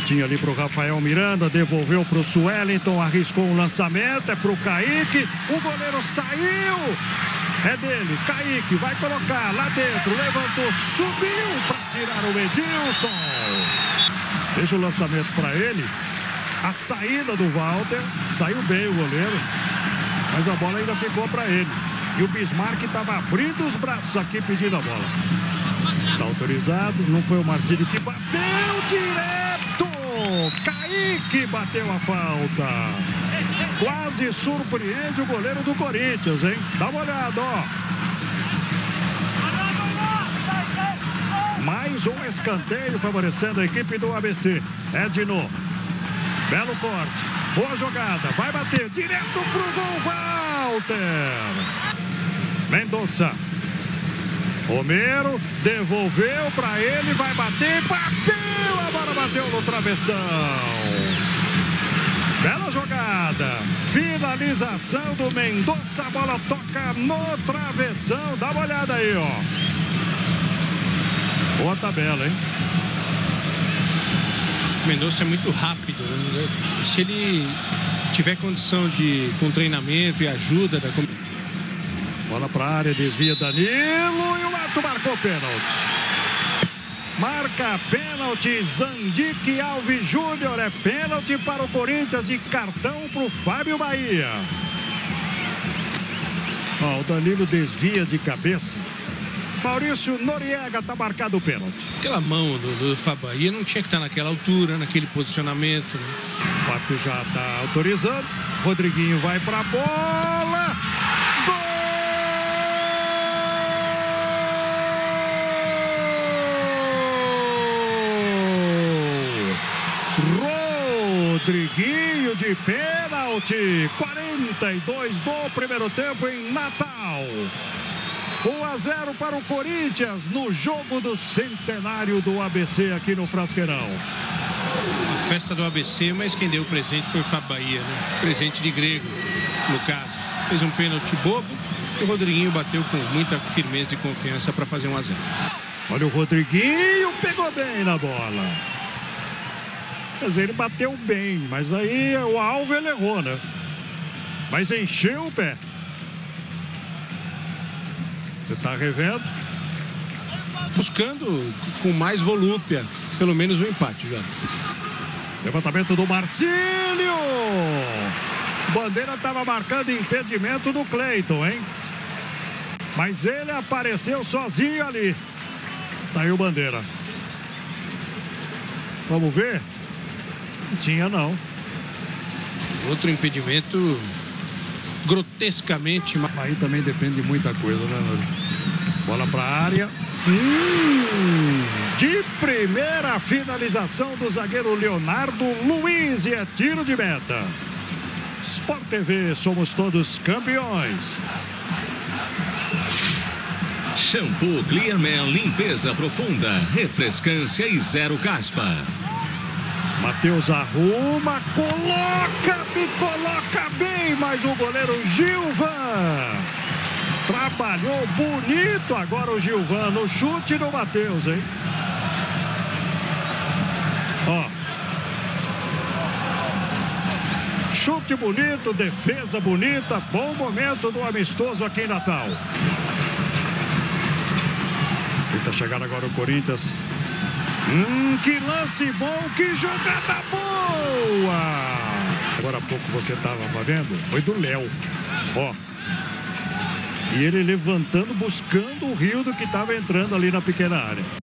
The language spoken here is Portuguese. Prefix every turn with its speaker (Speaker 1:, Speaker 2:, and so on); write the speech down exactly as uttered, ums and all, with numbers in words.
Speaker 1: Tinha ali para o Rafael Miranda, devolveu para o Suellington, arriscou um lançamento, é para o Kaique, o goleiro saiu, é dele, Kaique vai colocar lá dentro, levantou, subiu para tirar o Edilson. Deixa o lançamento para ele, a saída do Walter, saiu bem o goleiro, mas a bola ainda ficou para ele. E o Bismarck estava abrindo os braços aqui pedindo a bola. Está autorizado, não foi o Marcílio que bateu direto. Kaique bateu a falta. Quase surpreende o goleiro do Corinthians, hein? Dá uma olhada, ó. Mais um escanteio favorecendo a equipe do A B C. Edno. Belo corte. Boa jogada. Vai bater direto pro gol, Walter. Mendonça. Romero devolveu para ele, vai bater, bateu, a bola bateu no travessão. Bela jogada, finalização do Mendonça, a bola toca no travessão, dá uma olhada aí, ó. Boa tabela, hein?
Speaker 2: O Mendonça é muito rápido, né? Se ele tiver condição de, com treinamento e ajuda da
Speaker 1: bola para a área, desvia Danilo e o Mato marcou pênalti. Marca pênalti, Zandique Alves Júnior. É pênalti para o Corinthians e cartão para o Fábio Bahia. Ó, o Danilo desvia de cabeça. Maurício Noriega, está marcado o pênalti.
Speaker 2: Aquela mão do, do Fábio Bahia não tinha que estar naquela altura, naquele posicionamento, né?
Speaker 1: O Pato já está autorizando. Rodriguinho vai para a bola. Rodriguinho de pênalti, quarenta e dois do primeiro tempo em Natal. um a zero para o Corinthians no jogo do centenário do A B C aqui no Frasqueirão.
Speaker 2: A festa do A B C, mas quem deu o presente foi o Fábio Bahia, né? Presente de grego, no caso. Fez um pênalti bobo e o Rodriguinho bateu com muita firmeza e confiança para fazer um a zero.
Speaker 1: Olha o Rodriguinho, pegou bem na bola. Quer dizer, ele bateu bem, mas aí o alvo ele errou, né? Mas encheu o pé. Você tá revendo?
Speaker 2: Buscando com mais volúpia, pelo menos o um empate, já.
Speaker 1: Levantamento do Marcílio. Bandeira estava marcando impedimento do Cleiton, hein? Mas ele apareceu sozinho ali. Tá aí o Bandeira. Vamos ver? Não tinha, não.
Speaker 2: Outro impedimento grotescamente...
Speaker 1: Aí também depende de muita coisa, né? Bola para a área. Hum, de primeira finalização do zagueiro Leonardo Luiz e é tiro de meta. Sport T V, somos todos campeões.
Speaker 3: Shampoo Clearman, limpeza profunda, refrescância e zero caspa.
Speaker 1: Matheus arruma, coloca, me coloca bem, mas o goleiro Gilvan trabalhou bonito agora o Gilvan no chute do Matheus, hein? Ó. Chute bonito, defesa bonita, bom momento do amistoso aqui em Natal. Tenta chegar agora o Corinthians. Hum, que lance bom, que jogada boa! Agora há pouco você estava vendo, foi do Léo, ó. E ele levantando, buscando o Rildo que estava entrando ali na pequena área.